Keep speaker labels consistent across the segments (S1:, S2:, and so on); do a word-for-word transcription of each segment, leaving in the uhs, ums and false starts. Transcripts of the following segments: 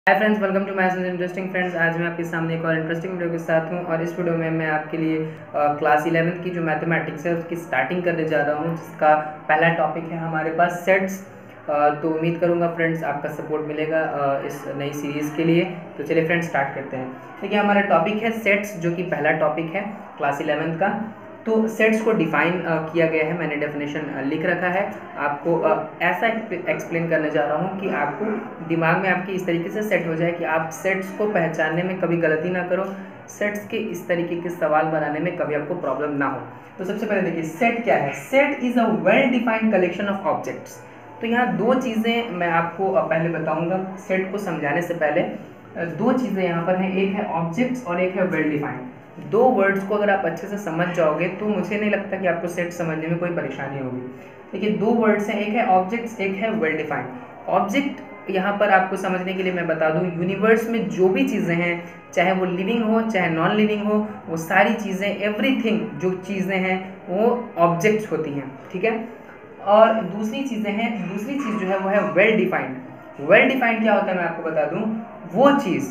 S1: Hi friends, welcome to maths interesting friends. आज मैं आपके सामने एक और इंटरेस्टिंग वीडियो के साथ हूं और इस वीडियो में मैं आपके लिए क्लास इलेवेंथ की जो मैथमेटिक्स है उसकी स्टार्टिंग करने जा रहा हूं, जिसका पहला टॉपिक है हमारे पास सेट्स। तो उम्मीद करूंगा फ्रेंड्स आपका सपोर्ट मिलेगा uh, इस नई सीरीज़ के लिए। तो चलिए फ्रेंड्स स्टार्ट करते हैं। देखिए हमारा टॉपिक है सेट्स, जो कि पहला टॉपिक है क्लास इलेवेंथ का। तो सेट्स को डिफाइन uh, किया गया है, मैंने डेफिनेशन uh, लिख रखा है। आपको uh, ऐसा एक्सप्लेन करने जा रहा हूँ कि आपको दिमाग में आपकी इस तरीके से सेट हो जाए कि आप सेट्स को पहचानने में कभी गलती ना करो, सेट्स के इस तरीके के सवाल बनाने में कभी आपको प्रॉब्लम ना हो। तो सबसे पहले देखिए सेट क्या है। Set is a well defined collection of objects. तो यहाँ दो चीज़ें मैं आपको पहले बताऊँगा। सेट को समझाने से पहले दो चीज़ें यहाँ पर हैं, एक है ऑब्जेक्ट्स और एक है वेल डिफाइंड। दो वर्ड्स को अगर आप अच्छे से समझ जाओगे तो मुझे नहीं लगता कि आपको सेट समझने में कोई परेशानी होगी। देखिए दो वर्ड्स हैं, एक है ऑब्जेक्ट्स, एक है वेल डिफाइंड। ऑब्जेक्ट यहाँ पर आपको समझने के लिए मैं बता दूँ, यूनिवर्स में जो भी चीज़ें हैं, चाहे वो लिविंग हो चाहे नॉन लिविंग हो, वो सारी चीज़ें, एवरीथिंग जो चीज़ें हैं वो ऑब्जेक्ट्स होती हैं, ठीक है। और दूसरी चीज़ें हैं, दूसरी चीज़ जो है वो है वेल डिफाइंड। वेल डिफाइंड क्या होता है मैं आपको बता दूँ, वो चीज़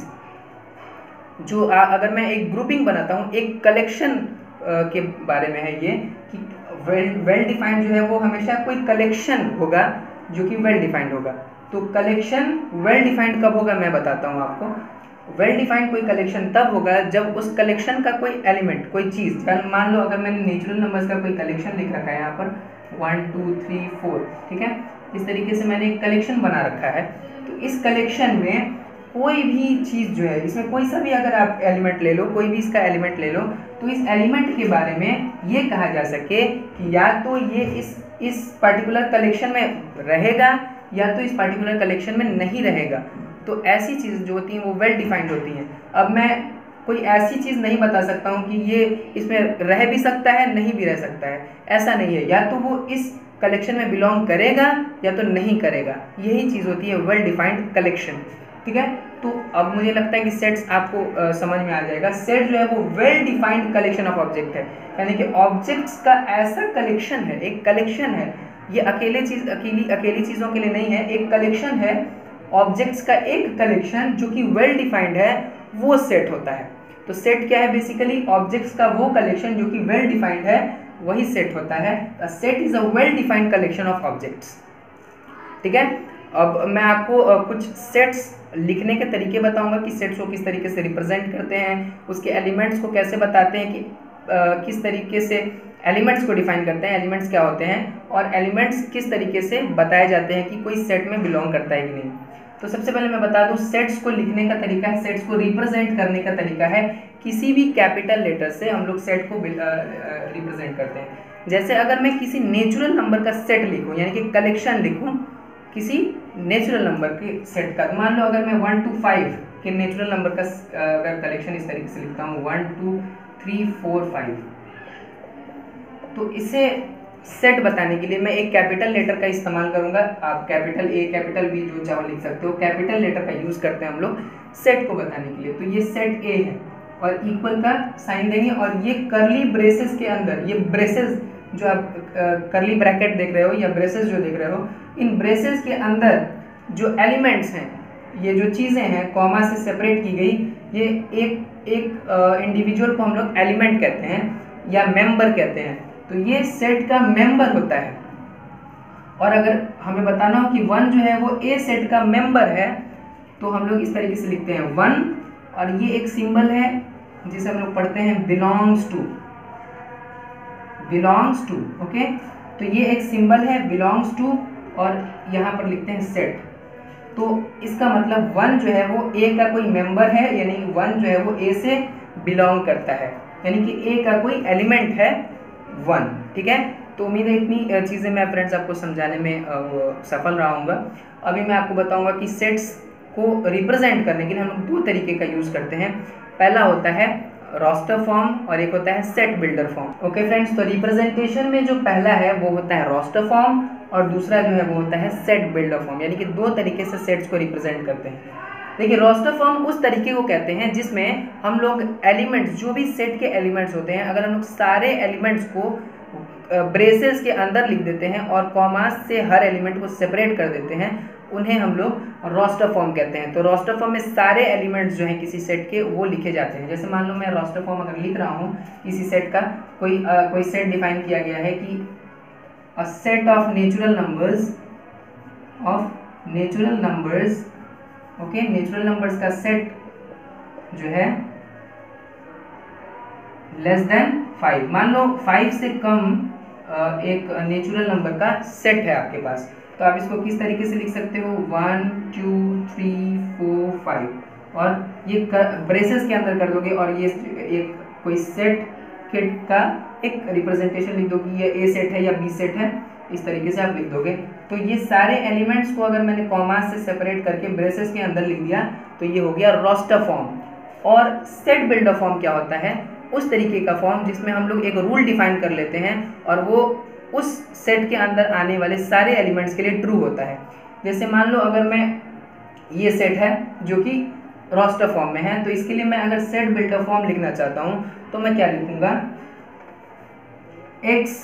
S1: जो आ, अगर मैं एक ग्रुपिंग बनाता हूँ, एक कलेक्शन के बारे में है ये कि वेल वेल डिफाइंड जो है वो हमेशा कोई कलेक्शन होगा जो कि वेल डिफाइंड होगा। तो कलेक्शन वेल डिफाइंड कब होगा मैं बताता हूँ आपको। वेल डिफाइंड कोई कलेक्शन तब होगा जब उस कलेक्शन का कोई एलिमेंट, कोई चीज़, मान लो अगर मैंने नेचुरल नंबर्स का कोई कलेक्शन लिख रखा है यहाँ पर वन टू थ्री फोर, ठीक है, इस तरीके से मैंने एक कलेक्शन बना रखा है। तो इस कलेक्शन में कोई भी चीज़ जो है, इसमें कोई सा भी अगर आप एलिमेंट ले लो, कोई भी इसका एलिमेंट ले लो, तो इस एलिमेंट के बारे में ये कहा जा सके कि या तो ये इस इस पर्टिकुलर कलेक्शन में रहेगा या तो इस पर्टिकुलर कलेक्शन में नहीं रहेगा। तो ऐसी चीज़ जो होती हैं वो वेल डिफाइंड होती हैं। अब मैं कोई ऐसी चीज़ नहीं बता सकता हूँ कि ये इसमें रह भी सकता है, नहीं भी रह सकता है, ऐसा नहीं है। या तो वो इस कलेक्शन में बिलोंग करेगा या तो नहीं करेगा, यही चीज़ होती है वेल डिफाइंड कलेक्शन, ठीक है। तो अब मुझे लगता है कि सेट्स आपको आ, समझ में आ जाएगा। सेट जो है वो well defined collection of object है, यानी कि ऑब्जेक्ट्स का ऐसा कलेक्शन है, एक कलेक्शन है। ये अकेले चीज अकेली अकेली चीज़ों के लिए नहीं है, एक कलेक्शन है ऑब्जेक्ट्स का, एक कलेक्शन जो कि वेल डिफाइंड है, वो सेट होता है। तो सेट क्या है, बेसिकली ऑब्जेक्ट्स का वो कलेक्शन जो कि वेल डिफाइंड है, वही सेट होता है। Set is a well defined collection of objects, ठीक है। अब मैं आपको कुछ सेट्स लिखने के तरीके बताऊंगा कि सेट्स को किस तरीके से रिप्रेजेंट करते हैं, उसके एलिमेंट्स को कैसे बताते हैं, कि आ, किस तरीके से एलिमेंट्स को डिफाइन करते हैं, एलिमेंट्स क्या होते हैं, और एलिमेंट्स किस तरीके से बताए जाते हैं कि कोई सेट में बिलोंग करता है कि नहीं। तो सबसे पहले मैं बता दूं, सेट्स को लिखने का तरीका है, सेट्स को रिप्रेजेंट करने का तरीका है, किसी भी कैपिटल लेटर से हम लोग सेट को रिप्रेजेंट करते हैं। जैसे अगर मैं किसी नेचुरल नंबर का सेट लिखूँ, यानी कि कलेक्शन लिखूँ किसी नेचुरल नंबर के सेट का, मान लो अगर मैं वन टू फाइव के नेचुरल नंबर का अगर कलेक्शन इस तरीके से लिखता हूँ, one two three four five, तो इसे सेट बताने के लिए मैं एक कैपिटल लेटर का इस्तेमाल करूंगा। आप कैपिटल ए, कैपिटल बी जो चाहो लिख सकते हो, कैपिटल लेटर का यूज करते हैं हम लोग सेट को बताने के लिए। तो ये सेट ए है और इक्वल का साइन देंगे, और ये करली ब्रेसेस के अंदर, ये ब्रेसेस जो आप करली ब्रैकेट देख रहे हो या ब्रेसेस जो देख रहे हो, इन ब्रेसेस के अंदर जो एलिमेंट्स हैं, ये जो चीज़ें हैं कॉमा से सेपरेट की गई, ये एक एक इंडिविजुअल को हम लोग एलिमेंट कहते हैं या मेंबर कहते हैं। तो ये सेट का मेंबर होता है। और अगर हमें बताना हो कि वन जो है वो ए सेट का मेंबर है, तो हम लोग इस तरीके से लिखते हैं वन, और ये एक सिंबल है जिसे हम लोग पढ़ते हैं belongs to, belongs to, okay. तो ये एक सिंबल है बिलोंग्स टू, और यहाँ पर लिखते हैं सेट। तो इसका मतलब वन जो है वो ए का कोई मेंबर है, यानी वन जो है वो ए से बिलोंग करता है, यानी कि ए का कोई एलिमेंट है वन, ठीक है। तो उम्मीद है इतनी चीज़ें मैं फ्रेंड्स आपको समझाने में सफल रहा हूँगा। अभी मैं आपको बताऊँगा कि सेट्स को रिप्रेजेंट करने के लिए हम लोग दो तरीके का यूज़ करते हैं। पहला होता है रोस्टर फॉर्म और एक होता है set builder form. Okay friends, तो रिप्रेजेंटेशन में जो पहला है वो होता है रोस्टर फॉर्म और दूसरा जो है वो होता है सेट बिल्डर फॉर्म, यानी कि दो तरीके से सेट्स को रिप्रेजेंट करते हैं। देखिए रोस्टर फॉर्म उस तरीके को कहते हैं जिसमें हम लोग एलिमेंट्स, जो भी सेट के एलिमेंट्स होते हैं, अगर हम लोग सारे एलिमेंट्स को ब्रेसेस के अंदर लिख देते हैं और कॉमास से हर एलिमेंट को सेपरेट कर देते हैं, उन्हें हम लोग रोस्टर फॉर्म कहते हैं। तो रोस्टर फॉर्म में सारे एलिमेंट्स जो हैं किसी सेट के वो लिखे जाते हैं। जैसे मान लो मैं रोस्टर फॉर्म अगर लिख रहा हूँ किसी सेट का, कोई आ, कोई सेट डिफाइन किया गया है कि a set of natural numbers of natural numbers okay natural numbers का सेट जो है लेस देन फाइव। मान लो फाइव से कम एक नेचुरल नंबर का सेट है आपके पास, तो आप इसको किस तरीके से लिख सकते हो, one two three four five, और ये ब्रेसेस के अंदर कर दोगे और ये एक कोई सेट के का एक रिप्रेजेंटेशन लिख दो कि ये ए सेट है या बी सेट है, इस तरीके से आप लिख दोगे। तो ये सारे एलिमेंट्स को अगर मैंने कॉमा से सेपरेट करके ब्रेसेस के अंदर लिख दिया तो ये हो गया रोस्टर फॉर्म। और सेट बिल्डर फॉर्म क्या होता है, उस तरीके का फॉर्म जिसमें हम लोग एक रूल डिफाइन कर लेते हैं और वो उस सेट के अंदर आने वाले सारे एलिमेंट्स के लिए ट्रू होता है। जैसे मान लो अगर मैं ये सेट है जो कि रोस्टर फॉर्म में है, तो इसके लिए मैं अगर सेट बिल्डर फॉर्म लिखना चाहता हूं तो मैं क्या लिखूंगा, एक्स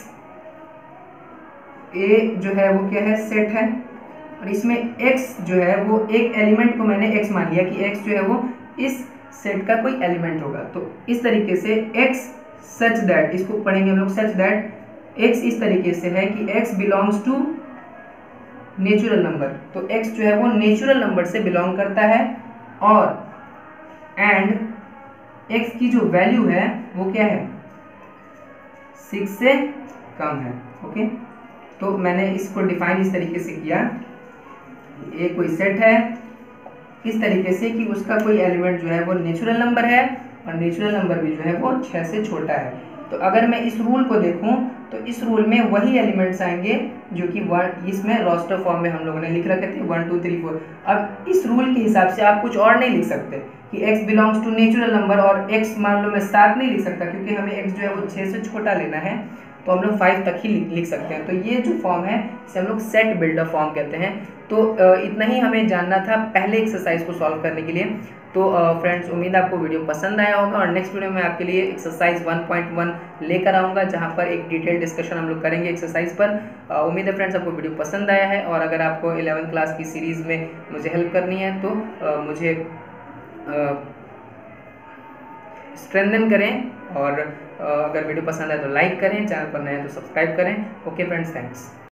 S1: ए जो है वो क्या है, सेट है, और इसमें एक्स जो है वो एक एलिमेंट को मैंने एक्स मान लिया कि एक्स जो है वो इस सेट का कोई एलिमेंट होगा। तो इस तरीके से x सच दैट, इसको पढ़ेंगे हम लोग, सच दैट x इस तरीके से है कि x belongs to natural number. तो x जो है वो नेचुरल नंबर से बिलोंग करता है, और एंड x की जो वैल्यू है वो क्या है, सिक्स से कम है। ओके, तो मैंने इसको डिफाइन इस तरीके से किया, ये कोई सेट है इस तरीके से कि उसका कोई एलिमेंट जो है वो नेचुरल नंबर है और नेचुरल नंबर भी जो है वो छः से छोटा है। तो अगर मैं इस रूल को देखूं तो इस रूल में वही एलिमेंट्स आएंगे जो कि वन इसमें रोस्टर फॉर्म में हम लोगों ने लिख रखे थे वन टू थ्री फोर। अब इस रूल के हिसाब से आप कुछ और नहीं लिख सकते कि x belongs to natural number और x मान लो मैं सात नहीं लिख सकता क्योंकि हमें x जो है वो छः से छोटा लेना है, तो हम लोग फाइव तक ही लिख सकते हैं। तो ये जो फॉर्म है इसे हम लोग सेट बिल्डर फॉर्म कहते हैं। तो इतना ही हमें जानना था पहले एक्सरसाइज को सॉल्व करने के लिए। तो फ्रेंड्स, उम्मीद आपको वीडियो पसंद आया होगा, और नेक्स्ट वीडियो में आपके लिए एक्सरसाइज वन पॉइंट वन लेकर आऊँगा जहाँ पर एक डिटेल डिस्कशन हम लोग करेंगे एक्सरसाइज पर। उम्मीद है फ्रेंड्स आपको वीडियो पसंद आया है, और अगर आपको इलेवेंथ क्लास की सीरीज़ में मुझे हेल्प करनी है तो आ, मुझे स्ट्रेंथन करें, और अगर वीडियो पसंद आए तो लाइक करें, चैनल पर नए हैं तो सब्सक्राइब करें। Okay friends, thanks.